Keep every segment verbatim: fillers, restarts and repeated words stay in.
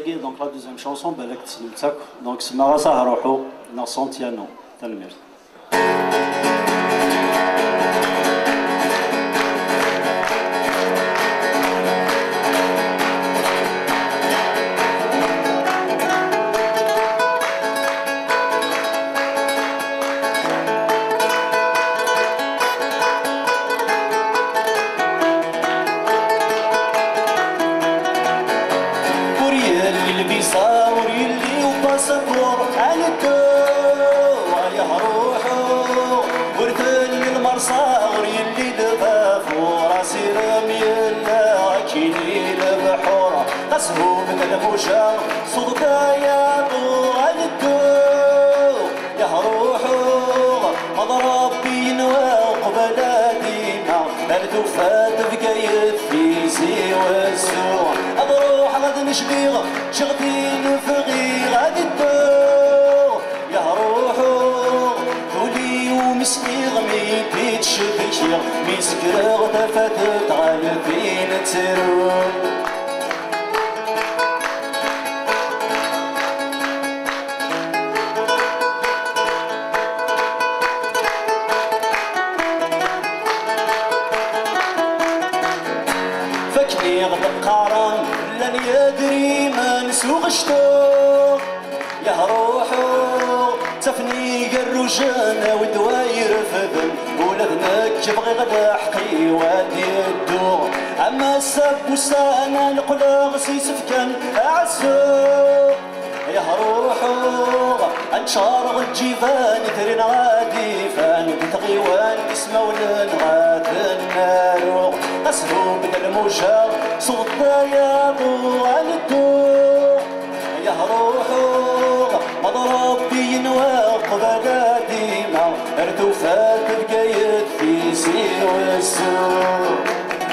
Reggae, donc la deuxième chanson, Balak Tsinoutak. Donc c'est Marasa Haroho, dans Santiano. Talmir. أسهو بالموشة صوت يا طوال الدو يا روحو مضرب بين وقبل ديما التوفات بقايد في سي والسوق أضروح غد نشبيغ شغتين فغي غادي الدو يا روحو تولي ومسكي غمي تشد شيغ مسكرغ تفتت غالبين تسرو قارن لن يدري من سوق شتو يا روحو تفني الرجال ودواير فذن ولدنك يبغي غدا حقي وادي الدو اما السب وسانا القلاغ سيسفكن اعسو يا روحو انشار الجيفان ترين غادي فان بتغيوان اسمه ولن غاد النار أسهو من الموجة صوت يا طوال الدو يا روحو مضرب بين وقبل ديما ارتوفات بقايد في سي والسوق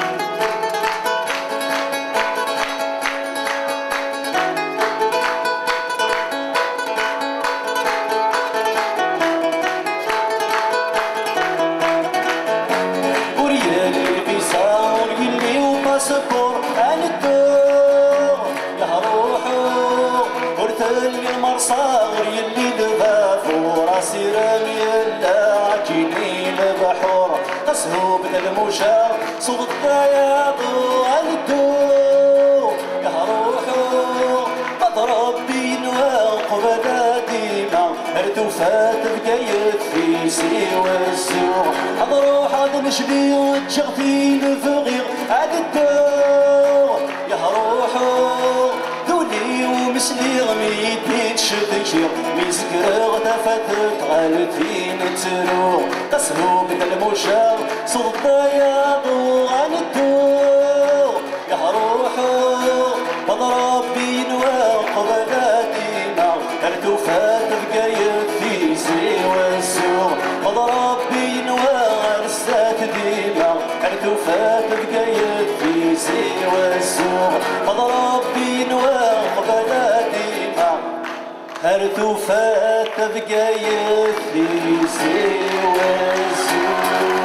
سكر عن الدور يا روحو ورثلي المرصاغر يلي دباف وراسي رامي اللاكيني البحور قسهو بدا الموشى صوت الضياط عن الدور يا روحو مضرب بين وقبل ديما ارتوفات بقايد في سي والسوق اضروح هذا نشبي وتشغفين فغير عاد الدور يا روحو ذولي ومسلي غميدي تشد شير ميسكر غدفتت غالتين تروح قسهو بدا الموشى صوت الضياط عن الدور يا روحو مضرب بين وقبل ديما ارتوفات بقايد في سي والسوق مضرب بين وغرسات ديما ارتوفات بقايد في سي والسوق مضرب بين وقبل ديما ارتوفات بقايد في سي والسوق.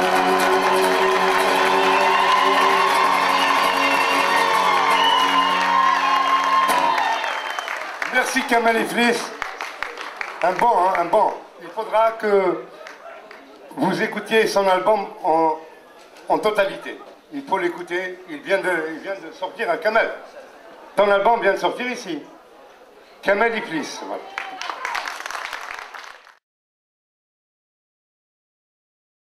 Merci Kamel Iflis. Un bon, hein, un bon. Il faudra que vous écoutiez son album en, en totalité. Il faut l'écouter. Il vient de, il vient de sortir un Kamel. Ton album vient de sortir ici. Kamel Iflis. Voilà.